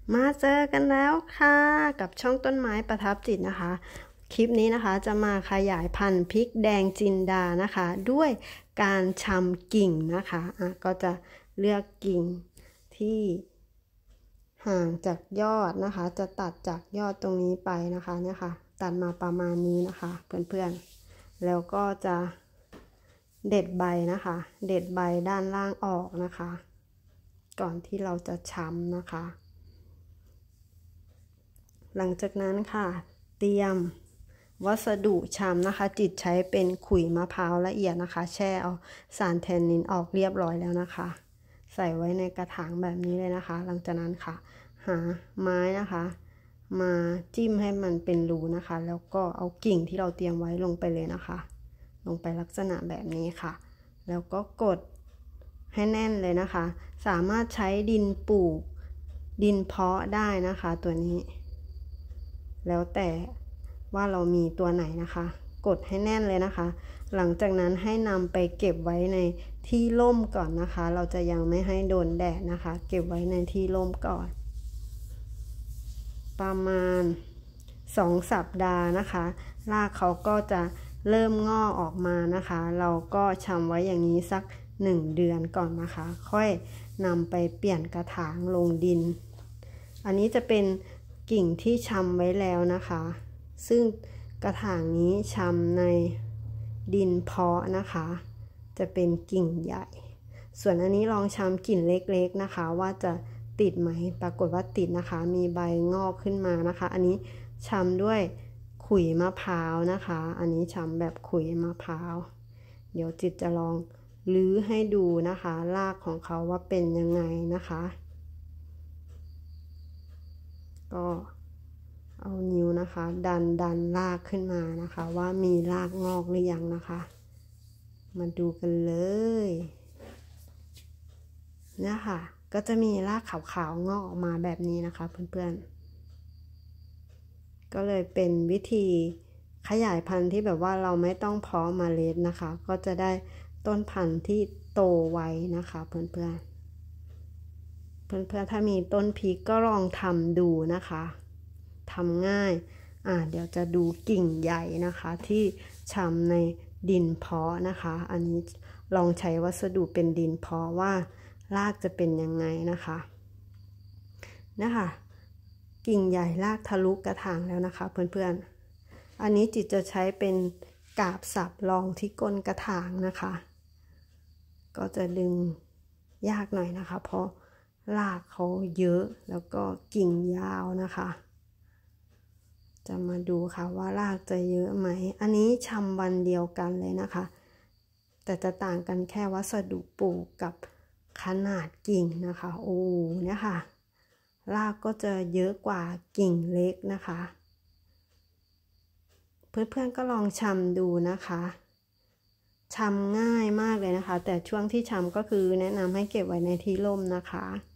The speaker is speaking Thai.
มาเจอกันแล้วค่ะกับช่องต้นไม้ประทับจิตนะคะคลิปนี้นะคะจะมาขยายพันธุ์พริกแดงจินดานะคะด้วยการชำกิ่งนะคะก็จะเลือกกิ่งที่ห่างจากยอดนะคะจะตัดจากยอดตรงนี้ไปนะคะเนี่ยค่ะตัดมาประมาณนี้นะคะเพื่อนๆแล้วก็จะเด็ดใบนะคะเด็ดใบด้านล่างออกนะคะก่อนที่เราจะชำนะคะหลังจากนั้นค่ะเตรียมวัสดุชำนะคะจิตใช้เป็นขุยมะพร้าวละเอียดนะคะแช่เอาสารแทนนินออกเรียบร้อยแล้วนะคะใส่ไว้ในกระถางแบบนี้เลยนะคะหลังจากนั้นค่ะหาไม้นะคะมาจิ้มให้มันเป็นรูนะคะแล้วก็เอากิ่งที่เราเตรียมไว้ลงไปเลยนะคะลงไปลักษณะแบบนี้ค่ะแล้วก็กดให้แน่นเลยนะคะสามารถใช้ดินปลูกดินเพาะได้นะคะตัวนี้แล้วแต่ว่าเรามีตัวไหนนะคะกดให้แน่นเลยนะคะหลังจากนั้นให้นำไปเก็บไว้ในที่ร่มก่อนนะคะเราจะยังไม่ให้โดนแดดนะคะเก็บไว้ในที่ร่มก่อนประมาณ2 สัปดาห์นะคะรากเขาก็จะเริ่มงอกออกมานะคะเราก็ชำไว้อย่างนี้สัก1 เดือนก่อนนะคะค่อยนำไปเปลี่ยนกระถางลงดินอันนี้จะเป็นกิ่งที่ชำไว้แล้วนะคะซึ่งกระถางนี้ชำในดินเพาะนะคะจะเป็นกิ่งใหญ่ส่วนอันนี้ลองชำกิ่งเล็กๆนะคะว่าจะติดไหมปรากฏว่าติดนะคะมีใบงอกขึ้นมานะคะอันนี้ชำด้วยขุยมะพร้าวนะคะอันนี้ชำแบบขุยมะพร้าวเดี๋ยวจิตจะลองลื้อให้ดูนะคะรากของเขาว่าเป็นยังไงนะคะก็เอานิ้วนะคะดันรากขึ้นมานะคะว่ามีรากงอกหรือยังนะคะมาดูกันเลยนะคะก็จะมีรากขาวๆงอกออกมาแบบนี้นะคะเพื่อนๆก็เลยเป็นวิธีขยายพันธุ์ที่แบบว่าเราไม่ต้องเพาะเมล็ดนะคะก็จะได้ต้นพันธุ์ที่โตไวนะคะเพื่อนๆถ้ามีต้นพริกก็ลองทำดูนะคะทำง่ายเดี๋ยวจะดูกิ่งใหญ่นะคะที่ชำในดินเพาะนะคะอันนี้ลองใช้วัสดุเป็นดินเพาะว่ารากจะเป็นยังไงนะคะกิ่งใหญ่รากทะลุกระถางแล้วนะคะเพื่อนๆอันนี้จิตจะใช้เป็นกาบสับรองที่ก้นกระถางนะคะก็จะดึงยากหน่อยนะคะเพราะรากเขาเยอะแล้วก็กิ่งยาวนะคะจะมาดูค่ะว่ารากจะเยอะไหมอันนี้ชำวันเดียวกันเลยนะคะแต่จะต่างกันแค่วัสดุปลูกกับขนาดกิ่งนะคะเนี่ยค่ะรากก็จะเยอะกว่ากิ่งเล็กนะคะเพื่อนๆก็ลองชำดูนะคะชำง่ายมากเลยนะคะแต่ช่วงที่ชำก็คือแนะนำให้เก็บไว้ในที่ร่มนะคะ